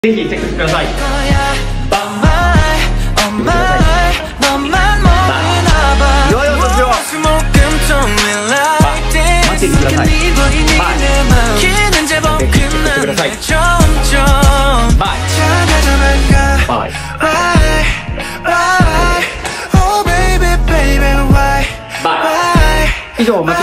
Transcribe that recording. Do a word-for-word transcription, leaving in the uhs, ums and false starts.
ぜひチェックしてください。 よよ卒業。待っていてください。はい。チェックしてください。バイ。バイ。バイ。以上、また